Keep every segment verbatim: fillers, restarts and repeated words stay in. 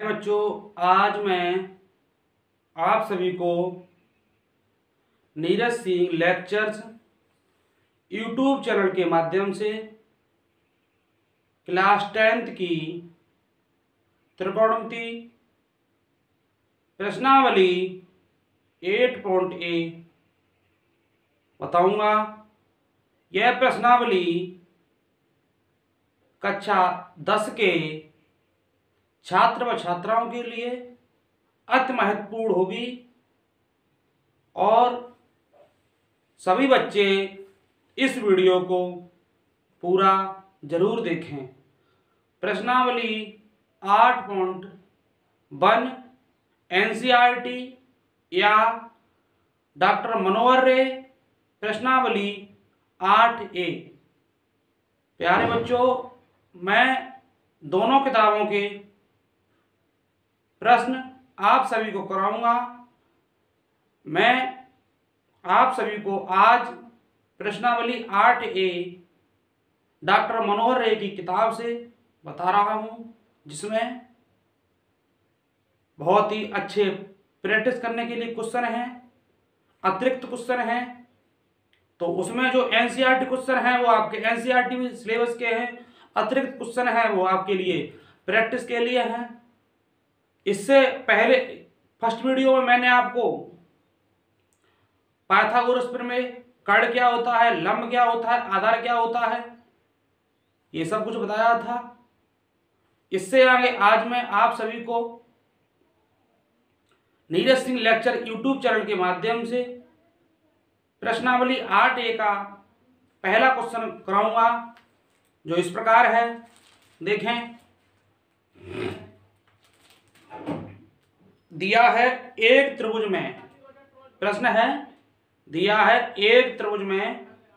बच्चों, आज मैं आप सभी को Neeraj Singh lectures YouTube channel के माध्यम से क्लास टेंथ की त्रिकोणमिति प्रश्नावली एट पॉइंट ए बताऊंगा। यह प्रश्नावली कक्षा दस के छात्र व छात्राओं के लिए अति महत्वपूर्ण होगी और सभी बच्चे इस वीडियो को पूरा जरूर देखें। प्रश्नावली आठ पॉइंट वन एनसीईआरटी या डॉक्टर मनोहर रे प्रश्नावली आठ ए। प्यारे बच्चों, मैं दोनों किताबों के प्रश्न आप सभी को कराऊंगा। मैं आप सभी को आज प्रश्नावली आठ ए डॉक्टर मनोहर रे की किताब से बता रहा हूं, जिसमें बहुत ही अच्छे प्रैक्टिस करने के लिए क्वेश्चन हैं, अतिरिक्त क्वेश्चन हैं। तो उसमें जो एनसीईआरटी क्वेश्चन हैं वो आपके एनसीईआरटी सिलेबस के हैं, अतिरिक्त क्वेश्चन हैं वो आपके लिए प्रैक्टिस के लिए हैं। इससे पहले फर्स्ट वीडियो में मैंने आपको पाइथागोरस प्रमेय, कर्ण क्या होता है, लंब क्या होता है, आधार क्या होता है, ये सब कुछ बताया था। इससे आगे आज मैं आप सभी को Neeraj Singh lecture YouTube channel के माध्यम से प्रश्नावली आठ ए का पहला क्वेश्चन कराऊंगा, जो इस प्रकार है। देखें, दिया है एक त्रिभुज में, प्रश्न है दिया है एक त्रिभुज में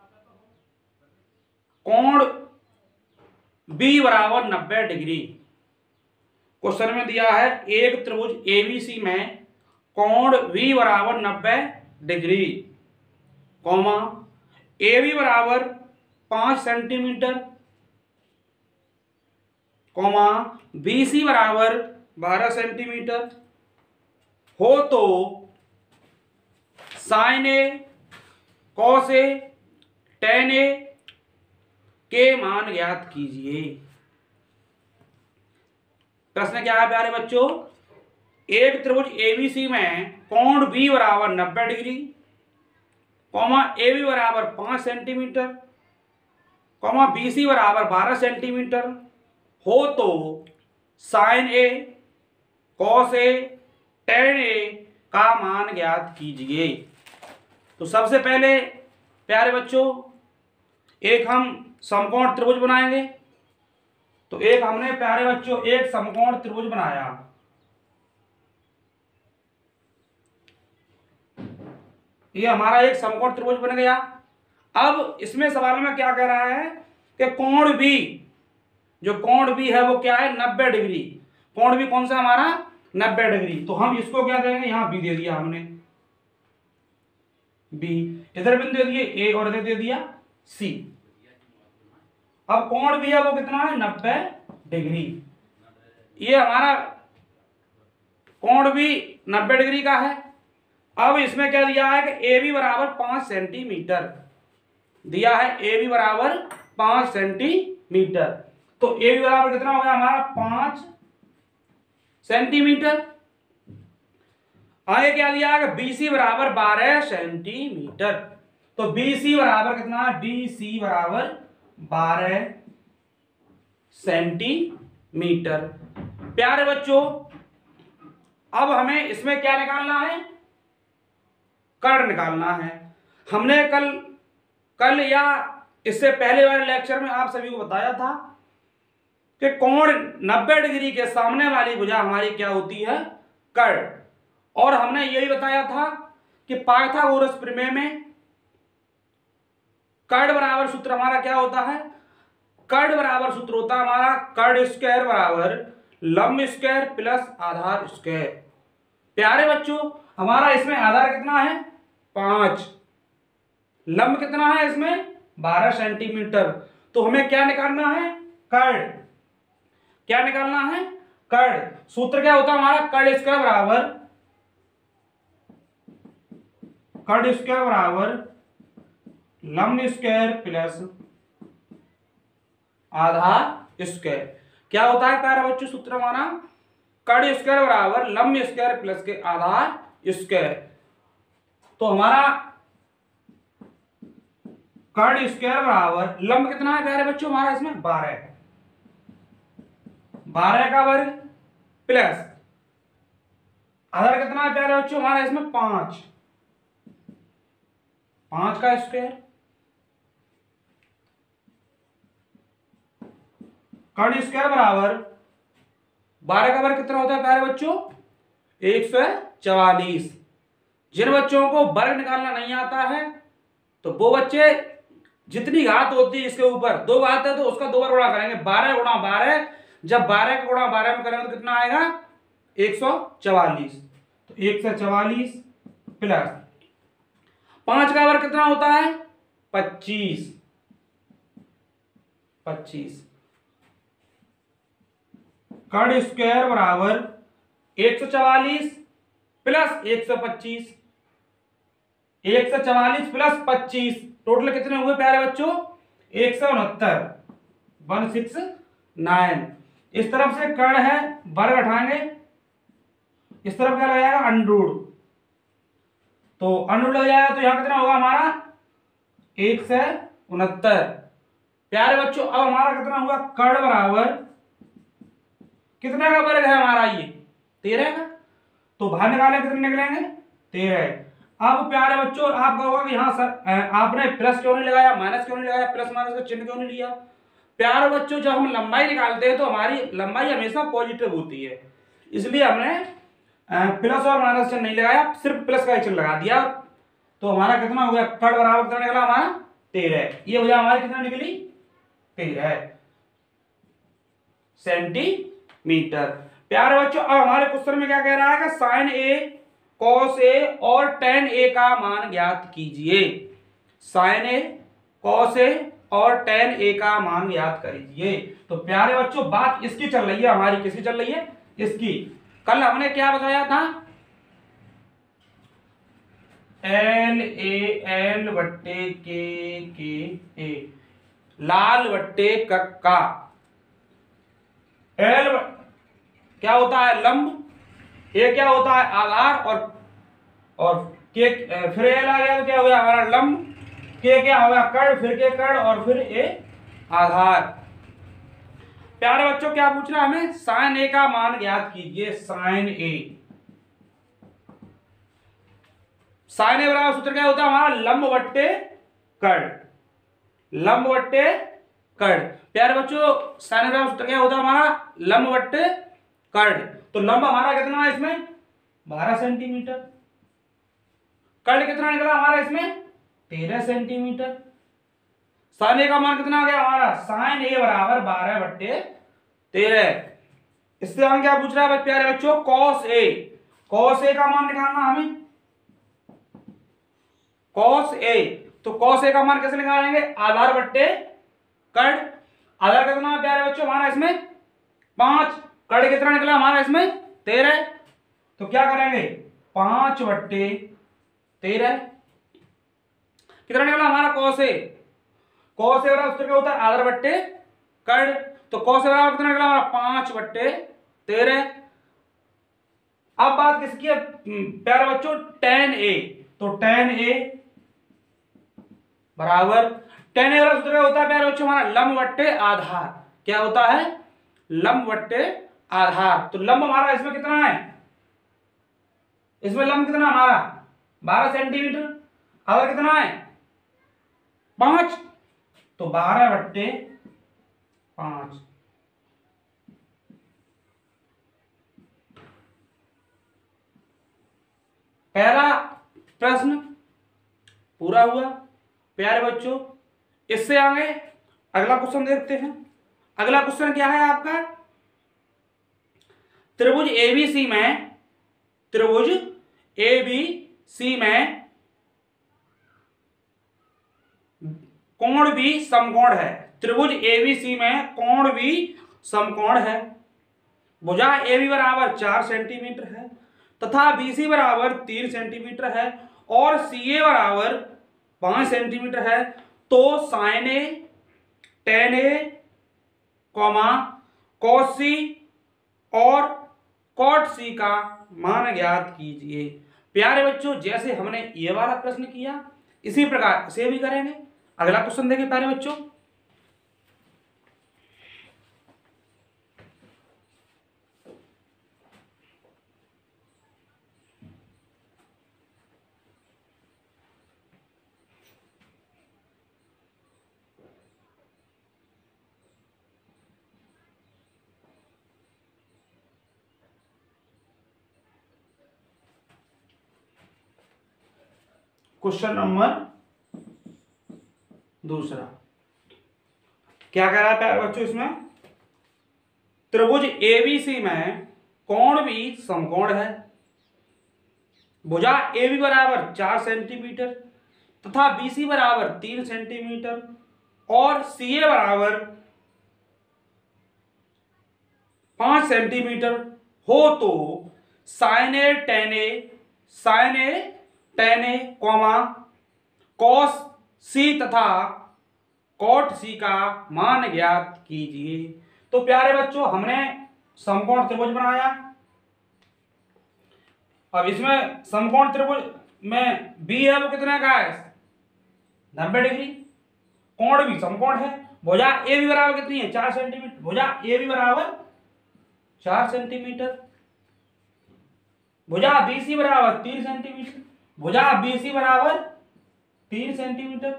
कोण बी बराबर नब्बे डिग्री। क्वेश्चन में दिया है एक त्रिभुज एबीसी में कोण बी बराबर नब्बे डिग्री, कौमा ए बी बराबर पांच सेंटीमीटर, कौमा बी सी बराबर बारह सेंटीमीटर हो तो sine A, cos A, tan A के मान ज्ञात कीजिए। प्रश्न क्या है प्यारे बच्चों? एक त्रिभुज एबीसी में कोण बी बराबर नब्बे डिग्री, कॉमा ए बी बराबर पांच सेंटीमीटर, कॉमा बी सी बराबर बारह सेंटीमीटर हो तो sine A, cos A, tan A का मान ज्ञात कीजिए। तो सबसे पहले प्यारे बच्चों एक हम समकोण त्रिभुज बनाएंगे। तो एक हमने प्यारे बच्चों एक समकोण त्रिभुज बनाया। ये हमारा एक समकोण त्रिभुज बन गया। अब इसमें सवाल में क्या कह रहा है कि कोण भी, जो कोण भी है वो क्या है, नब्बे डिग्री। कोण भी कौन सा हमारा, नब्बे डिग्री। तो हम इसको क्या देंगे, यहां बी दे दिया हमने, बी, इधर बिंदु दे दिए ए और इधर दे दिया सी। अब कोण भी है वो कितना है, नब्बे डिग्री। ये हमारा कोण भी नब्बे डिग्री का है। अब इसमें क्या दिया है कि ए बी बराबर पांच सेंटीमीटर दिया है, ए बी बराबर पांच सेंटीमीटर। तो ए बी बराबर कितना हो गया हमारा, पांच सेंटीमीटर। आगे क्या दिया है, बीसी बराबर बारह सेंटीमीटर। तो बीसी बराबर कितना है, बीसी बराबर बारह सेंटीमीटर। प्यारे बच्चों, अब हमें इसमें क्या निकालना है, कर्ण निकालना है। हमने कल कल या इससे पहले वाले लेक्चर में आप सभी को बताया था कि कोण नब्बे डिग्री के सामने वाली भुजा हमारी क्या होती है, कर्ण। और हमने यही बताया था कि पाइथागोरस प्रमेय में कर्ण बराबर सूत्र हमारा क्या होता है, कर्ण बराबर सूत्र होता है हमारा कर्ण स्क्वायर बराबर लंब स्क्वायर प्लस आधार स्क्वायर। प्यारे बच्चों, हमारा इसमें आधार कितना है, पांच, लंब कितना है इसमें, बारह सेंटीमीटर। तो हमें क्या निकालना है, कर्ण। क्या निकालना है, कर्ण। सूत्र क्या होता है हमारा, कर्ण स्क्वायर बराबर कर्ण स्क्वायर बराबर लंब स्क्वायर प्लस आधार स्क्वायर। क्या होता है प्यारे बच्चों सूत्र हमारा, कर्ण स्क्वायर बराबर लंब स्क्वायर प्लस के आधार स्क्वायर। तो हमारा कर्ण स्क्वायर बराबर लंब कितना है प्यारे बच्चों हमारा इसमें बारह, बारह का वर्ग प्लस आधार कितना है प्यारे बच्चों हमारा इसमें पांच, पांच का स्क्वायर। कर्ण स्क्वायर बराबर बारह का वर्ग कितना होता है प्यारे बच्चों एक सौ चवालीस। जिन बच्चों को वर्ग निकालना नहीं आता है तो वो बच्चे जितनी घात होती है इसके ऊपर दो घात है तो उसका दो बार गुणा करेंगे, बारह गुणा बारह, जब बारह का गुणा बारह में करेंगे तो कितना आएगा एक सौ चवालीस। तो एक सौ चवालीस प्लस पांच का वर्ग कितना होता है पच्चीस, पच्चीस। कर्ण स्क्वायर बराबर एक सौ चवालीस प्लस एक सौ पच्चीस, एक सौ चवालीस प्लस पच्चीस टोटल कितने हुए प्यारे बच्चों एक सौ उनहत्तर, वन सिक्स नाइन। इस तरफ से कर्ण है वर्ग हटाएंगे, इस तरफ क्या लगाएगा अंडरूट, तो अंडरूट लग जाएगा तो यहां कितना होगा हमारा एक सौ उनहत्तर। प्यारे बच्चों अब हमारा कितना हुआ कर्ण बराबर कितने का वर्ग है हमारा ये तेरह का, तो बाहर निकाले कितने निकलेंगे तेरह। अब प्यारे बच्चों आप कहोगे कि हाँ सर आपने प्लस क्यों नहीं लगाया, माइनस क्यों नहीं लगाया, प्लस माइनस का चिन्ह क्यों नहीं लिया। प्यारे बच्चों जब हम लंबाई निकालते हैं तो हमारी लंबाई हमेशा पॉजिटिव होती है, इसलिए हमने प्लस और माइनस चिन्ह नहीं लगाया, सिर्फ प्लस का चिन्ह लगा दिया। तो हमारा कितना हो गया कर्ण बराबर कितना निकला हमारा तेरह, ये भैया हमारी कितना निकली तेरह सेंटीमीटर। प्यारे बच्चों अब हमारे क्वेश्चन में क्या कह रहा है कि साइन ए कॉस ए और टेन ए का मान ज्ञात कीजिए, साइन ए कॉस ए और टेन ए का मान ज्ञात करिए। तो प्यारे बच्चों बात इसकी चल रही है हमारी, किसकी चल रही है इसकी। कल हमने क्या बताया था एल ए एल बट्टे के के ए, लाल बट्टे कक्का। एल क्या होता है लंब, ए क्या होता है आधार और और के फिर एल आ गया तो क्या हो गया हमारा लंब, के क्या हो गया कर्ण, फिर के कर्ण और फिर ए आधार। प्यारे बच्चों क्या पूछ रहा है हमें साइन ए का मान ज्ञात कीजिए, साइन ए, साइन ए बराबर सूत्र क्या होता है हमारा लंब बट्टे कर्ण, लंब बट्टे कर्ण। प्यारे बच्चों साइन ए बराबर सूत्र क्या होता है हमारा लंब बट्टे कर्ण। तो लंब हमारा कितना है इसमें बारह सेंटीमीटर, कर्ण कितना निकला हमारा इसमें तेरह सेंटीमीटर। साइन ए का मान कितना आ गया हमारा साइन ए बराबर बारह बट्टे तेरह। इससे हम क्या पूछ रहा है प्यारे बच्चों कॉस ए, कॉस ए का मान निकालना हमें, कॉस ए। तो कॉस ए का मान कैसे निकालेंगे आधार बट्टे कर्ण, आधार कितना है प्यारे बच्चों हमारा इसमें पांच, कर्ण कितना निकला हमारा इसमें तेरह। तो क्या करेंगे पांच बट्टे तेरह, कितना निकला हमारा कॉस ए, कॉस ए बराबर क्या होता है आधार बट्टे कर्ण। तो कॉस ए बराबर कितना निकला हमारा पांच बट्टे तेरह। अब बात किसकी है प्यारे बच्चों टेन ए, तो टेन ए बराबर टेन ए बराबर क्या होता है प्यारे बच्चों हमारा लंब बट्टे आधार, क्या होता है लंब बट्टे आधार। तो लंब हमारा इसमें कितना है, इसमें लंब कितना हमारा बारह सेंटीमीटर, आधार कितना है पांच, तो बारह बट्टे पांच। पहला प्रश्न पूरा हुआ प्यारे बच्चों। इससे आगे अगला क्वेश्चन देखते हैं। अगला क्वेश्चन क्या है आपका त्रिभुज एबीसी में, त्रिभुज एबीसी में कोण भी समकोण है, त्रिभुज एबीसी में कोण भी समकोण है। भुजा ए बी बराबर चार सेंटीमीटर है तथा बी सी बराबर तीन सेंटीमीटर है और सी ए बराबर पांच सेंटीमीटर है, तो sine A tan A comma cos C और कॉट सी का मान ज्ञात कीजिए। प्यारे बच्चों, जैसे हमने ये वाला प्रश्न किया इसी प्रकार इसे भी करेंगे। अगला क्वेश्चन देखिए प्यारे बच्चों, क्वेश्चन नंबर दूसरा क्या कह रहा है प्यारे बच्चों, इसमें त्रिभुज एबीसी में कोण भी समकोण है। भुजा ए बी बराबर चार सेंटीमीटर तथा बी सी बराबर तीन सेंटीमीटर और सी ए बराबर पांच सेंटीमीटर हो, तो sine A tan A sine A tan A comma cos C तथा कॉट सी का मान ज्ञात कीजिए। तो प्यारे बच्चों, हमने समकोण त्रिभुज बनाया। अब इसमें समकोण त्रिभुज में बी है वो कितने का है, नब्बे डिग्री। कोण भी समकोण है। भुजा ए बी बराबर कितनी है, चार सेंटीमीटर। भुजा ए बी बराबर चार सेंटीमीटर। भुजा बी सी बराबर तीन सेंटीमीटर। भुजा बी सी बराबर तीन सेंटीमीटर।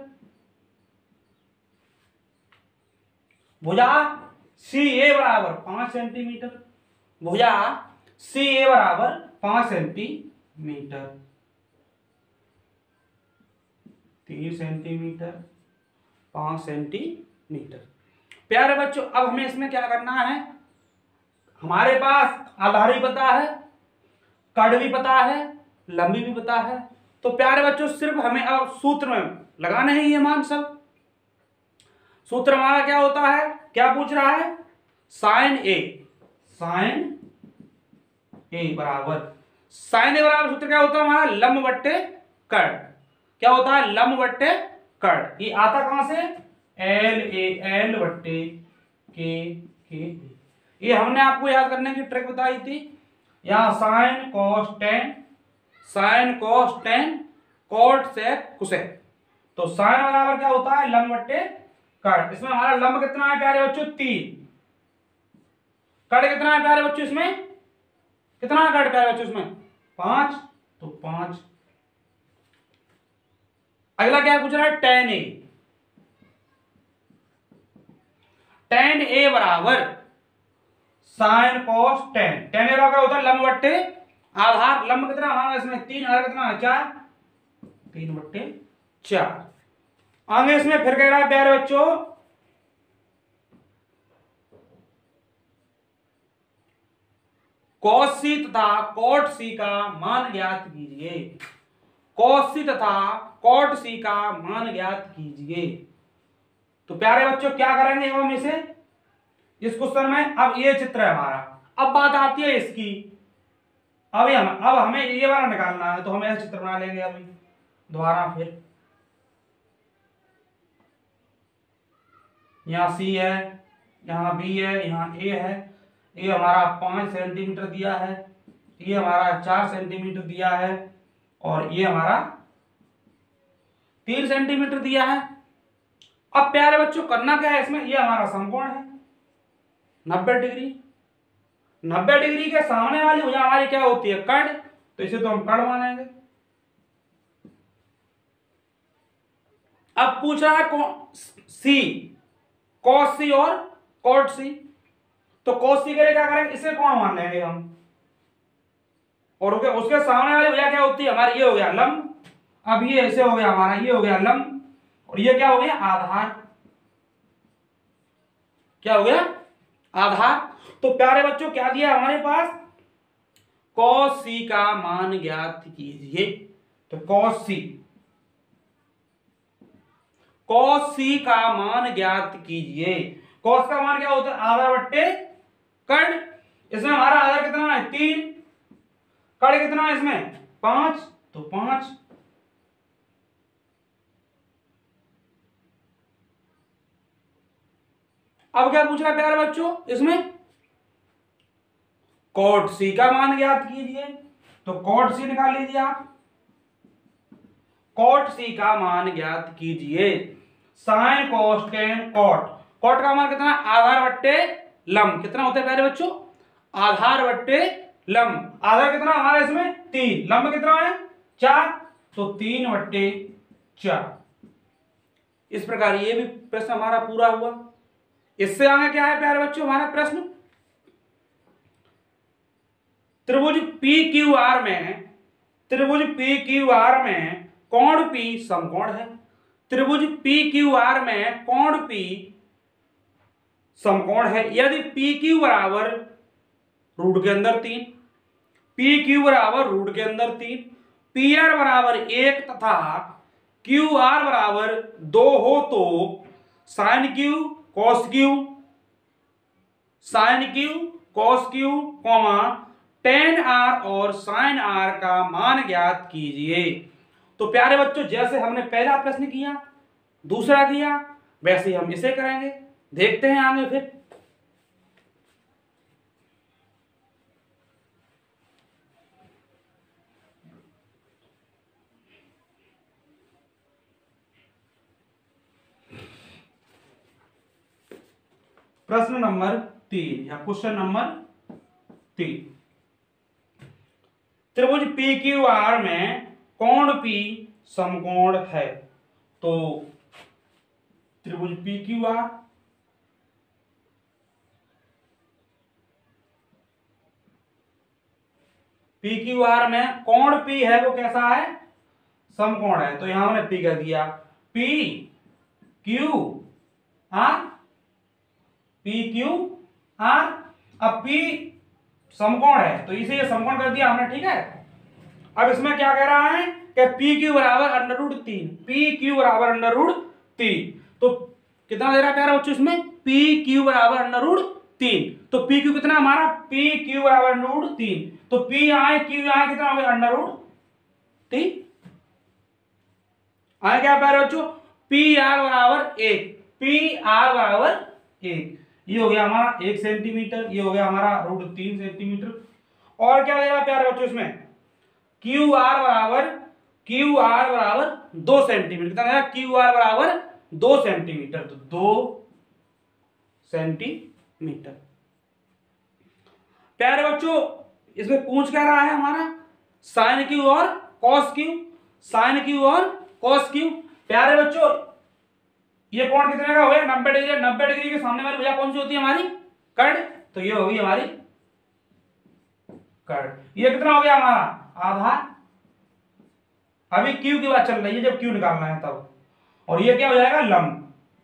भुजा सी ए बराबर पांच सेंटीमीटर। भुजा सी ए बराबर पांच सेंटीमीटर। तीन सेंटीमीटर पांच सेंटीमीटर। प्यारे बच्चों, अब हमें इसमें क्या करना है, हमारे पास आधार भी पता है, कड़ भी पता है, लंबी भी पता है। तो प्यारे बच्चों, सिर्फ हमें अब सूत्र में लगाने हैं ये मान सब। सूत्र हमारा क्या होता है, क्या पूछ रहा है, साइन ए साइन ए बराबर साइन ए बराबर सूत्र क्या होता है हमारा, लंब बट्टे कड़। क्या होता है, लंब बट्टे कड़। ये आता कहां से, एल ए एल बट्टे के के। ये हमने आपको याद करने की ट्रिक बताई थी। यहां sine cos tan sine cos tan cot sec cosec. तो साइन बराबर क्या होता है, लंब बट्टे कड़। इसमें हमारा लंब कितना है प्यारे बच्चों, तीन। कड़ कितना है प्यारे बच्चों, इसमें कितना है कड़ प्यारे बच्चों, इसमें पांच। तो पांच। अगला क्या पूछ रहा है, टेन ए टेन ए बराबर sine cos tan. Tan A बराबर होता है लंब बट्टे आधार। लंब कितना हमारा इसमें तीन, आधार कितना है चार। तीन बट्टे चार। आगे इसमें फिर कह रहा है प्यारे बच्चों, कॉस सी तथा कॉट सी का मान ज्ञात कीजिए। कॉस सी तथा कॉट सी का मान ज्ञात कीजिए। तो प्यारे बच्चों, क्या करेंगे हम इसे इस क्वेश्चन में। अब ये चित्र है हमारा। अब बात आती है इसकी, अभी हम अब हमें ये वाला निकालना है, तो हम यह चित्र बना लेंगे अभी दोबारा। फिर यहाँ सी है, यहाँ बी है, यहाँ ए है। ये हमारा पांच सेंटीमीटर दिया है, ये हमारा चार सेंटीमीटर दिया है और ये हमारा तीन सेंटीमीटर दिया है। अब प्यारे बच्चों, करना क्या है इसमें, ये हमारा समकोण है नब्बे डिग्री। नब्बे डिग्री के सामने वाली भुजा हमारी क्या होती है, कड़। तो इसे तो हम कड़ मानेंगे। अब पूछ रहा है सी, कॉस सी और कॉट सी। तो कॉस सी के लिए क्या करेंगे, इसे कौन मान लेंगे हम। और उसके सामने वाली भुजा क्या होती है हमारी, ये हो गया लंब। अब ये ऐसे हो गया हमारा, ये हो गया लंब और ये क्या हो गया, आधार। क्या हो गया, आधार। तो प्यारे बच्चों, क्या दिया हमारे पास, कॉस सी का मान ज्ञात कीजिए। तो कॉस सी कॉस सी का मान ज्ञात कीजिए। कॉस का मान क्या होता है, आधा बट्टे कड़। इसमें हमारा आधार कितना है तीन, कड़ कितना है इसमें पांच, तो पांच। अब क्या पूछ रहा है प्यारे बच्चों, इसमें कॉट सी का मान ज्ञात कीजिए, तो कॉट सी निकाल लीजिए आप। कॉट सी का मान ज्ञात कीजिए, sine cos tan cot. Cot का मान कितना, आधार बट्टे लंब कितना होता है प्यारे बच्चों, आधार बट्टे लंब। आधार कितना हमारा इसमें तीन, लंब कितना है चार, तो तीन बट्टे चार। इस प्रकार ये भी प्रश्न हमारा पूरा हुआ। इससे आगे क्या है प्यारे बच्चों हमारा प्रश्न, त्रिभुज पी क्यू आर में, त्रिभुज पी क्यू आर में कोण पी समकोण है। त्रिभुज पी क्यू आर में कोण पी समकोण है यदि पी क्यू बराबर रूट के अंदर तीन, पी क्यू बराबर रूट के अंदर तीन, पी आर बराबर एक तथा क्यू आर बराबर दो हो तो sine Q cos Q, sine Q cos Q comma tan R और साइन आर का मान ज्ञात कीजिए। तो प्यारे बच्चों जैसे हमने पहला प्रश्न किया, दूसरा किया, वैसे ही हम इसे करेंगे। देखते हैं आगे फिर। प्रश्न नंबर तीन या क्वेश्चन नंबर तीन, त्रिभुज पी क्यू आर में कोण पी समकोण है। तो त्रिभुज P Q R, P Q R में कोण पी है वो कैसा है, समकोण है। तो यहां हमने पी कह दिया, P Q R, P Q R. अब पी समकोण है तो इसे ये समकोण कर दिया हमने, ठीक है। अब इसमें क्या कह रहा है कि पी क्यू बराबर अंडर रूट तीन, पी क्यू बराबर अंडर रूट तीन। तो कितना दे रहा है प्यारा बच्चों इसमें, पी क्यू बराबर अंडर रूट तीन। तो पी क्यू कितना हमारा, पी क्यू बराबर अंडर रूट तीन। तो पी आए क्यू आए कितना हो गया अंडर रूट तीन। आए क्या प्यारे बच्चों, पी आर बराबर एक, पी आर बराबर एक, ये हो गया हमारा एक सेंटीमीटर, ये हो गया हमारा रूट तीन सेंटीमीटर। और क्या दे रहा है प्यारे बच्चों इसमें, क्यू आर बराबर, क्यू आर बराबर दो सेंटीमीटर, कितना दे क्यू आर बराबर दो सेंटीमीटर, तो दो सेंटीमीटर। प्यारे बच्चों इसमें पूछ क्या रहा है हमारा, साइन क्यू और कॉस क्यू, साइन क्यू और कॉस क्यू। प्यारे बच्चों ये कोण कितने का हो गया, नब्बे डिग्री। नब्बे डिग्री के सामने वाली भुजा कौन सी होती है हमारी, कर्ण। तो ये होगी हमारी कर्ण। ये कितना हो गया हमारा आधार। अभी क्यू की बात चल रही है, जब क्यू निकालना है तब। और ये क्या हो जाएगा लंब,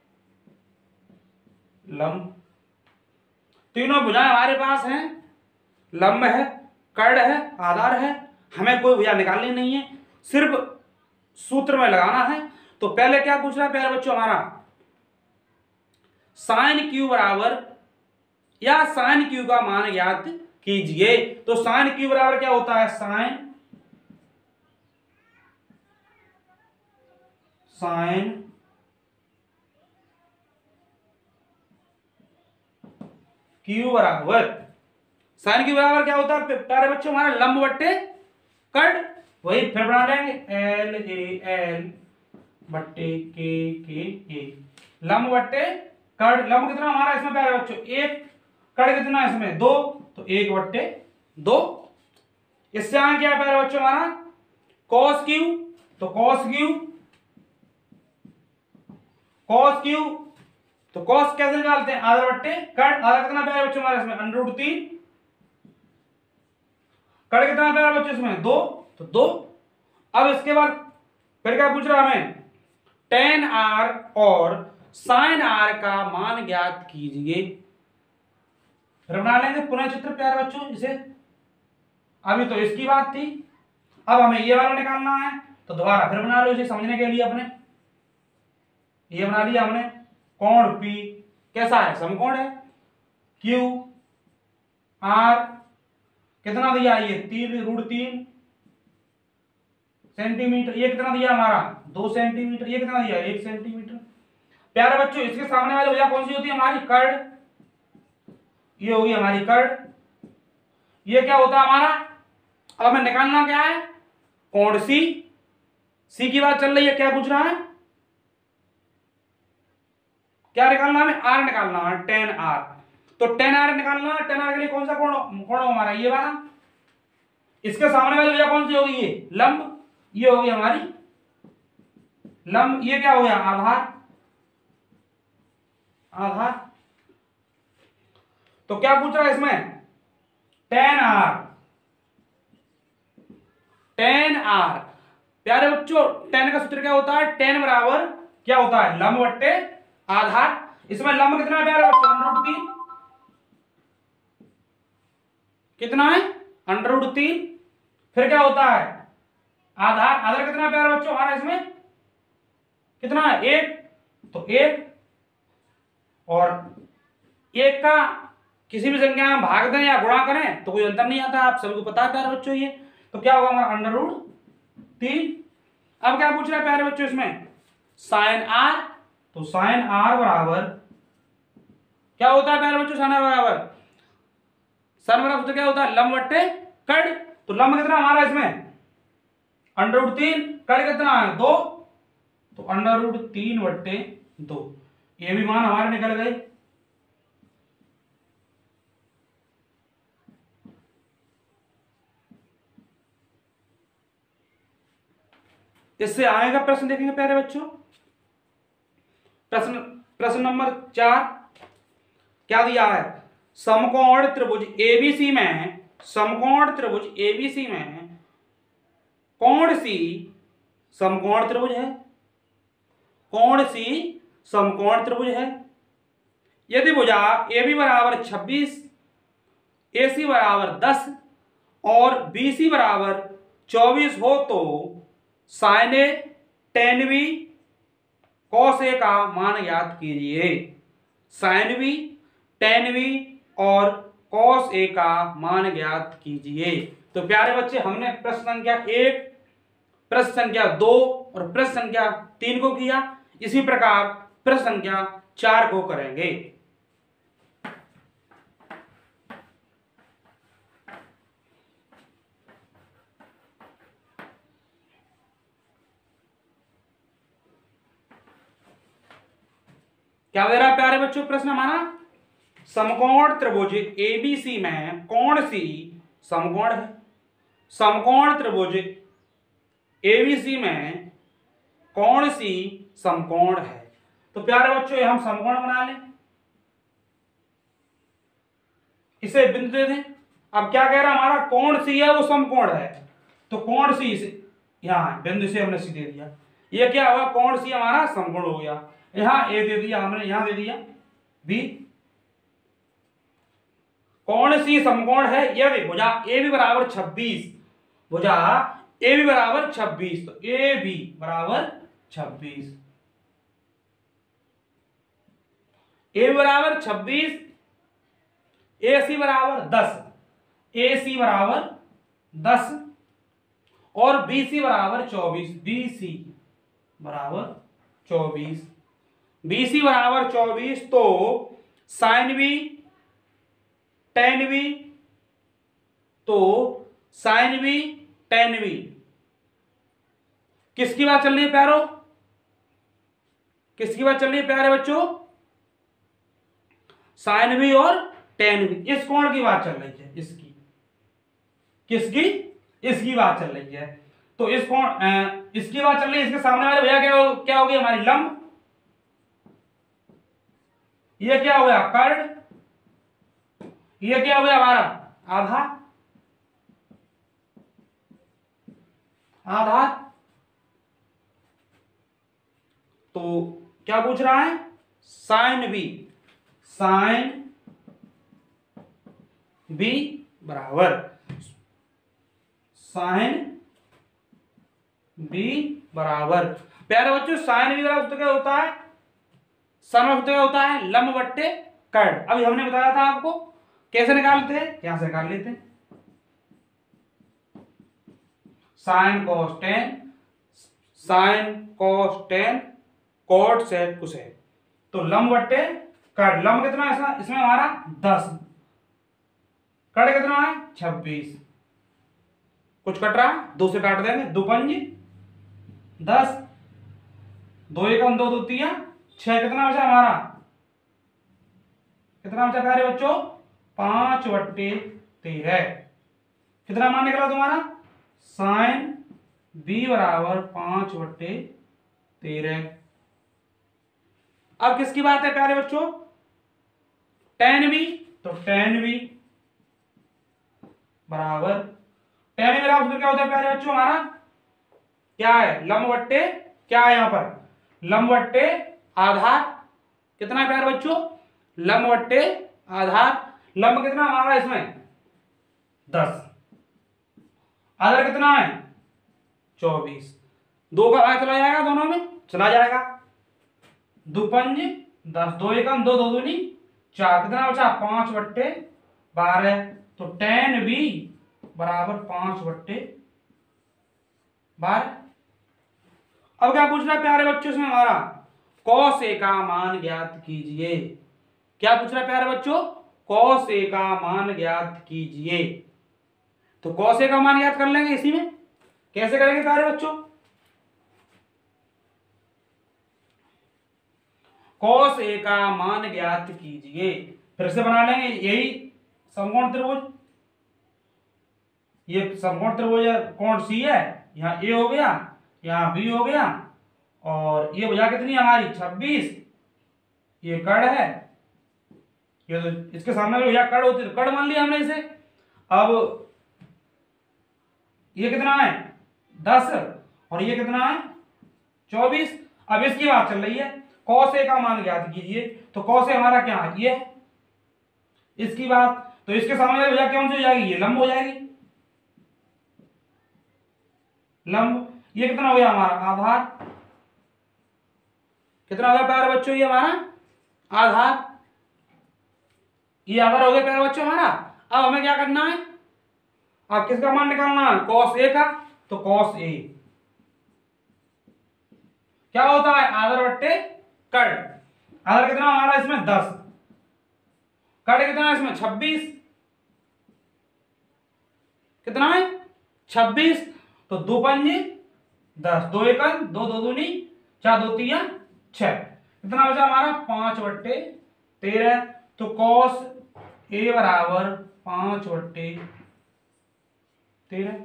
लंब। तीनों भुजाएं हमारे पास हैं, लंब है, कर्ण है, आधार है। हमें कोई भुजा निकालनी नहीं है, सिर्फ सूत्र में लगाना है। तो पहले क्या पूछ रहा है प्यारे बच्चों हमारा, साइन क्यू बराबर या साइन क्यू का मान ज्ञात कीजिए। तो साइन क्यू बराबर क्या होता है, साइन साइन क्यू बराबर, साइन क्यू बराबर क्या होता है प्यारे बच्चों हमारा लंब बट्टे कर्ण। वही फिर बना लेंगे, एल ए एल बट्टे के के ए, लंब बट्टे कर्ण। लंब कितना हमारा इसमें प्यारे बच्चों एक, कर्ण कितना इसमें दो, तो एक बट्टे दो। इससे आगे क्या है प्यारे बच्चों हमारा कॉस क्यू, तो कॉस क्यू, कॉस क्यू, तो कॉस कैसे निकालते हैं, आधा बट्टे कर्ण। आधा कितना प्यारे बच्चों हमारे इसमें अंडर रूट तीन, कर्ण कितना प्यारे बच्चों इसमें दो, तो दो। अब इसके बाद फिर क्या पूछ रहा है हमें, टेन आर और साइन आर का मान ज्ञात कीजिए। फिर बना लेंगे पुनः चित्र प्यारे बच्चों इसे। अभी तो इसकी बात थी, अब हमें ये वाला निकालना है, तो दोबारा फिर बना लो इसे समझने के लिए अपने। ये बना लिया हमने, कोण P कैसा है, समकोण है। Q आर कितना दिया, ये तीन रूट तीन सेंटीमीटर। ये कितना दिया हमारा, दो सेंटीमीटर। ये कितना दिया, एक सेंटीमीटर। प्यारे बच्चों, इसके सामने वाली भुजा कौन सी होती है, हमारी कर्ड। ये होगी हमारी कर्ड। ये क्या होता है हमारा, अब हमें निकालना क्या है, कोण सी। सी की बात चल रही है, क्या पूछ रहा है, क्या निकालना है, हमें आर निकालना है, टेन आर। तो टेन आर निकालना है। टेन आर के लिए कौन सा कोण कोण हो हमारा, ये वाला। इसके सामने वाली भुजा कौन सी होगी, ये लंब। ये होगी हमारी लंब। ये क्या हो गया, आधार। आधार। तो क्या पूछ रहा है इसमें, टेन आर। टेन आर प्यारे बच्चों, टेन का सूत्र क्या होता है, टेन बराबर क्या होता है, लंब बट्टे आधार। इसमें लंब कितना है प्यारे बच्चों, अंडर रूट तीन। कितना है, अंडर रूट तीन। फिर क्या होता है, आधार। आधार कितना है प्यारे बच्चों हमारा, इसमें कितना है, एक। तो एक और एक का किसी भी संख्या में भाग दें या गुणा करें तो कोई अंतर नहीं आता, आप सभी को पता है प्यारे बच्चों। ये तो क्या होगा हमारा, अंडर रूट तीन। अब क्या पूछ रहा है प्यारे बच्चों इसमें, साइन आर। तो साइन आर बराबर क्या होता है प्यारे बच्चों, साइन आर बराबर साइन बराबर तो क्या होता है, लंब बट्टे कड़। तो लंब कितना हमारा इसमें, अंडर रूट तीन। कड़ कितना है, दो। तो अंडर रूट तीन बट्टे दो। ये भी मान हमारे निकल गए। इससे आएगा प्रश्न देखेंगे प्यारे बच्चों। प्रश्न प्रश्न नंबर चार क्या दिया है, समकोण त्रिभुज एबीसी में, समकोण त्रिभुज एबीसी में कौन सी समकोण त्रिभुज है, कौन सी समकोण त्रिभुज है। यदि भुजा ए बी बराबर छब्बीस, ए सी बराबर दस और बी सी बराबर चौबीस हो तो sine A tan B cos A का मान ज्ञात कीजिए। साइन बी, टेन बी और कॉस ए का मान ज्ञात कीजिए। तो प्यारे बच्चे, हमने प्रश्न संख्या एक, प्रश्न संख्या दो और प्रश्न संख्या तीन को किया। इसी प्रकार प्रश्न संख्या चार को करेंगे। क्या दे रहा है प्यारे बच्चों प्रश्न हमारा, समकोण त्रिभुज एबीसी में कौन सी समकोण है। समकोण त्रिभुज एबीसी में कौन सी समकोण है। तो प्यारे बच्चों, ये हम समकोण बना लें, इसे बिंदु दे दें। अब क्या कह रहा है हमारा, कौन सी है वो समकोण है। तो कौन सी इसे यहां बिंदु से हमने सी दे दिया। ये क्या हुआ, कौन सी हमारा समकोण हो गया। यहां ए दे दिया हमने, यहां दे दिया बी। कौन सी समकोण है, यदि भुजा ए बी बराबर छब्बीस, भुजा ए बी बराबर छब्बीस। तो ए बी बराबर छब्बीस, ए बी बराबर छब्बीस, ए सी बराबर दस, ए सी बराबर दस और बी सी बराबर चौबीस, बी सी बराबर चौबीस, बी सी बराबर चौबीस। तो साइन बी, टेन बी, तो साइन बी, टेन बी किसकी बात चल रही है प्यारो, किसकी बात चल रही है प्यारे बच्चों, साइन बी और टेन बी। इस कोण की बात चल रही है, इसकी, किसकी, इसकी बात चल रही है। तो इस कोण इसकी बात चल रही है। इसके सामने वाले भैया क्या हो, क्या हो गई हमारी लंब। ये क्या हो गया कर्ड, ये क्या हो गया हमारा आधार, आधार। तो क्या पूछ रहा है, साइन बी, साइन बी बराबर, साइन बी बराबर प्यारे बच्चों, साइन बी बराबर तो क्या होता है, सन क्या होता है, लंब बट्टे कर्ड। अभी हमने बताया था आपको कैसे निकालते हैं, यहां से निकाल लेते हैं, sine cos tan, sine cos tan cot sec cosec. तो लंब बट्टे कट, लंब कितना है इसमें, इसमें हमारा दस, कट कितना है छब्बीस, कुछ कट रहा है दो से काट देंगे, दो पंज दस, दो एकम दो दो तीन छह, कितना बचा हमारा, कितना बचा प्यारे बच्चों, पांच बट्टे तेरह। कितना मान निकला तुम्हारा, साइन बी बराबर पांच बट्टे तेरह। अब किसकी बात है प्यारे बच्चों, टेन बी, तो टेन बी बराबर, टेन बी बराबर क्या होता है प्यारे बच्चों, हमारा क्या है, लंब बट्टे क्या है यहां पर, लंब बट्टे आधार। कितना है प्यारे बच्चों, लंब बट्टे आधार। लंब कितना हमारा इसमें दस, आधार कितना है चौबीस, दो का भाग चला जाएगा, दोनों में चला जाएगा, दो पंज दस, दो एकम दो, दो दूनी चार, कितना बचा पांच बट्टे बारह। तो टेन बी बराबर पांच बट्टे बारह। अब क्या पूछ रहा है प्यारे बच्चों इसमें हमारा, कॉस ए का मान ज्ञात कीजिए। क्या पूछ रहा है प्यारे बच्चों, कॉस ए का मान ज्ञात कीजिए। तो कॉस ए का मान ज्ञात कर लेंगे इसी में, कैसे करेंगे प्यारे बच्चों, कॉस ए का मान ज्ञात कीजिए, फिर से बना लेंगे, यही समकोण त्रिभुज, ये समकोण त्रिभुज कोण सी है, यहाँ ए हो गया, यहाँ बी हो गया, और ये भुजा कितनी हमारी छब्बीस, ये कड़ है, ये तो इसके सामने भुजा कड़ होती है, तो कड़ मान लिया हमने इसे। अब ये कितना है दस, और ये कितना है चौबीस। अब इसकी बात चल रही है, कॉस ए का मान ज्ञात कीजिए, तो कॉस ए हमारा क्या है, ये इसकी बात, तो इसके सामने भुजा कौन सी हो जाएगी, ये लंब हो जाएगी, लंब। ये कितना हो गया हमारा आधार, कितना हो गया प्यारे बच्चों, ये हमारा आधार, ये आधार हो गया प्यारे बच्चों हमारा। अब हमें क्या करना है, अब किसका मान निकालना है, कॉस ए का, तो कॉस ए क्या होता है, आधार बट्टे कड़। आधार कितना हमारा इसमें दस, कड़ कितना है इसमें छब्बीस, कितना है छब्बीस, तो दो पंजे दस, दो एकम दो, दो दूनी चार, दो तीन छह, कितना बचा हमारा पांच बट्टे तेरह। तो कॉस ए बराबर पांच बट्टे तेरह।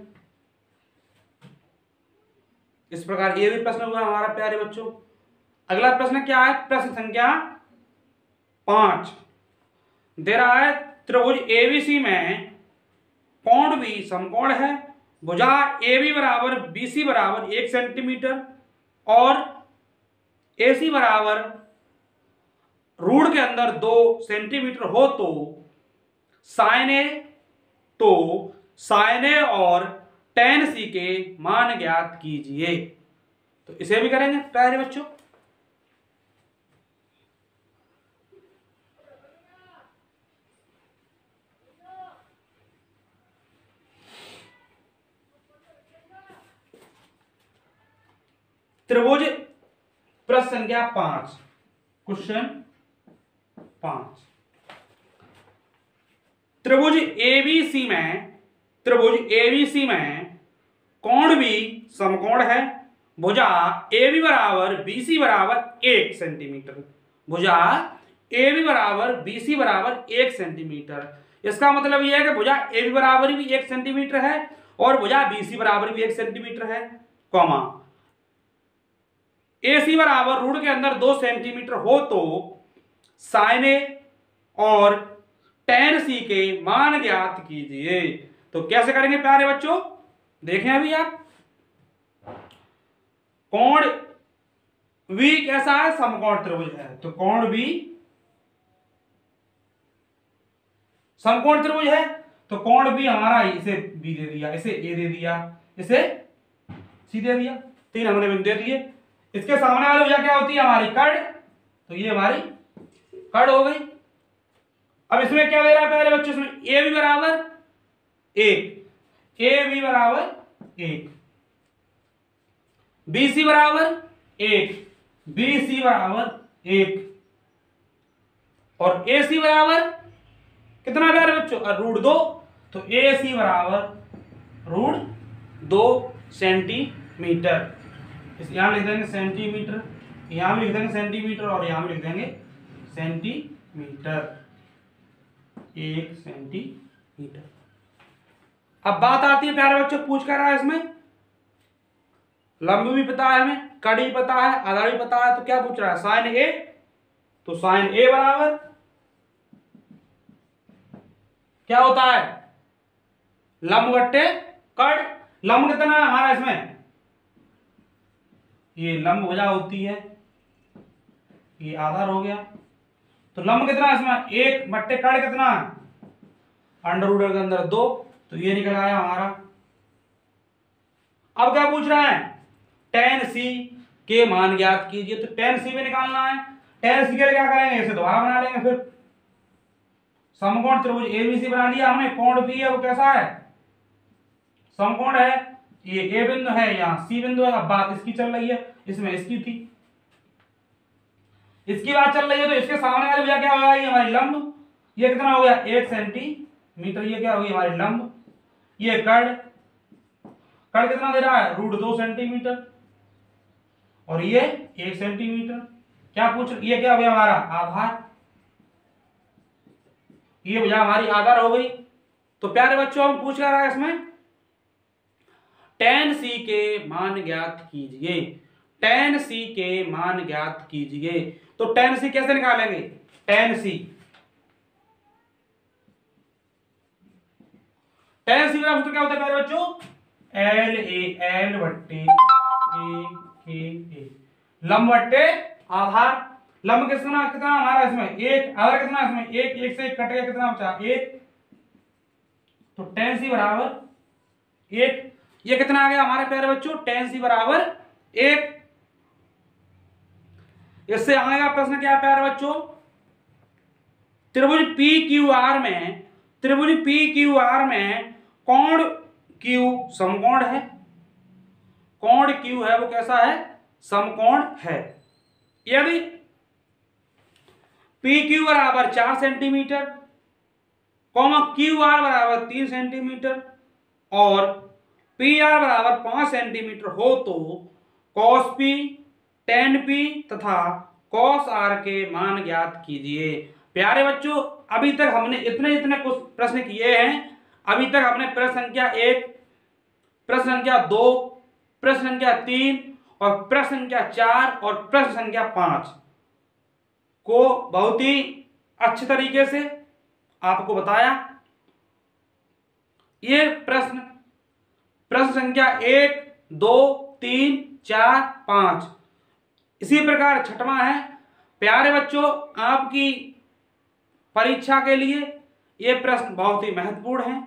इस प्रकार ये भी प्रश्न हुआ हमारा प्यारे बच्चों। अगला प्रश्न क्या है, प्रश्न संख्या पांच दे रहा है, त्रिभुज एबीसी में कोण बी समकोण है, भुजा ए बी बराबर बी सी बराबर एक सेंटीमीटर और ए सी बराबर रूढ़ के अंदर दो सेंटीमीटर हो, तो साइन ए, तो साइन ए और टेन सी के मान ज्ञात कीजिए। तो इसे भी करेंगे प्यारे बच्चों। त्रिभुज प्रश्न संख्या पांच, क्वेश्चन पांच, त्रिभुज एबीसी में, त्रिभुज एबीसी में कोण बी समकोण है, भुजा ए बी बराबर बी सी बराबर एक सेंटीमीटर, भुजा ए बी बराबर बी सी बराबर एक सेंटीमीटर। इसका मतलब यह है कि भुजा ए बी बराबर भी एक सेंटीमीटर है और भुजा बी सी बराबर भी एक सेंटीमीटर है, कॉमा ए सी बराबर रूढ़ के अंदर दो सेंटीमीटर हो, तो साइन ए और टेन सी के मान ज्ञात कीजिए। तो कैसे करेंगे प्यारे बच्चों, देखें अभी आप, कोण V कैसा है, समकोण त्रिभुज है, तो कोण V समकोण त्रिभुज है, तो कोण B हमारा इसे B दे दिया, इसे A दे दिया, इसे C दे दिया, तीन हमने बिंदु दे दिए। इसके सामने वाली भुजा क्या होती है हमारी कड़, तो ये हमारी कड़ हो गई। अब इसमें क्या दे रहा है प्यारे बच्चों, इसमें ए बी बराबर एक, ए बी बराबर एक, बी सी बराबर एक, बी सी बराबर एक, और ए सी बराबर कितना प्यारे बच्चों, रूट दो। तो ए सी बराबर रूट दो सेंटीमीटर। इस यहां लिख देंगे सेंटीमीटर, यहां भी लिख देंगे सेंटीमीटर, और यहां भी लिख देंगे सेंटीमीटर, एक सेंटीमीटर। अब बात आती है प्यारे बच्चों, पूछ कर रहा है इसमें लंब भी पता है हमें, कड़ी पता है, आधार भी पता है, तो क्या पूछ रहा है, साइन ए। तो साइन ए बराबर क्या होता है, लंब बट्टे कड़। लंब कितना है हमारा इसमें, ये लंब भुजा होती है, ये आधार हो गया। तो लंब कितना है इसमें, एक बट्टे कड़ कितना है, अंडर रूट के अंदर दो, तो ये निकल आया हमारा। अब क्या पूछ रहा है, टेन सी के मान ज्ञात कीजिए। तो टेन सी में निकालना है, टेन सी के लिए क्या करेंगे, इसे दोबारा बना लेंगे। फिर समकोण त्रिभुज एबीसी बना लिया हमने, कोण बी है वो कैसा है, समकोण है, ये ए बिंदु है, यहाँ सी बिंदु है। अब बात इसकी चल रही है, इसमें इसकी थी, इसकी बात चल रही है, तो इसके सामने वाली भैया क्या होगा, ये हमारी लंब, ये कितना हो गया एक सेंटीमीटर, ये क्या होगी हमारी लंब, ये कड़, कड़ कितना दे रहा है, रूट दो सेंटीमीटर, और ये एक सेंटीमीटर। क्या पूछ, ये क्या हो गया हमारा आधार, ये भैया हमारी आधार हो गई। तो प्यारे बच्चों हम पूछ रहा है इसमें टेन सी के मान ज्ञात कीजिए, टेन सी के मान ज्ञात कीजिए। तो टेन सी कैसे निकालेंगे, टेन सी टेन सी का सूत्र क्या होता है प्यारे बच्चों, एल ए एल बट्टे ए के ए, लंब बट्टे आधार। लंब कितना कितना हमारा इसमें एक, आधार कितना इसमें एक, एक से एक कट गया, कितना बचा एक। तो टेन सी बराबर एक, ये कितना आ गया हमारे प्यारे बच्चों, टेन सी बराबर एक। इससे आएगा प्रश्न क्या प्यारे बच्चों, त्रिभुज पी क्यू आर में, त्रिभुज पी क्यू आर में कोण क्यू समकोण है, कोण क्यू है वो कैसा है, समकोण है। यदि पी क्यू बराबर चार सेंटीमीटर, कॉमा क्यू आर बराबर तीन सेंटीमीटर, और पी आर बराबर पांच सेंटीमीटर हो, तो कॉस पी, टेन पी तथा कॉस आर के मान ज्ञात कीजिए। प्यारे बच्चों अभी तक हमने इतने इतने कुछ प्रश्न किए हैं। अभी तक हमने प्रश्न संख्या एक, प्रश्न संख्या दो, प्रश्न संख्या तीन और प्रश्न संख्या चार और प्रश्न संख्या पांच को बहुत ही अच्छे तरीके से आपको बताया। ये प्रश्न प्रश्न संख्या एक, दो, तीन, चार, पांच, इसी प्रकार छठवां है। प्यारे बच्चों आपकी परीक्षा के लिए ये प्रश्न बहुत ही महत्वपूर्ण हैं।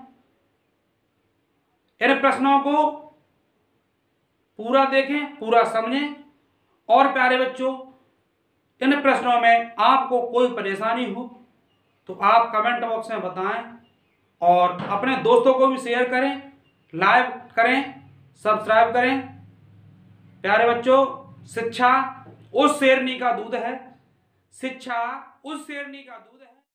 इन प्रश्नों को पूरा देखें, पूरा समझें, और प्यारे बच्चों इन प्रश्नों में आपको कोई परेशानी हो तो आप कमेंट बॉक्स में बताएं, और अपने दोस्तों को भी शेयर करें, लाइक करें, सब्सक्राइब करें। प्यारे बच्चों शिक्षा उस शेरनी का दूध है, शिक्षा उस शेरनी का दूध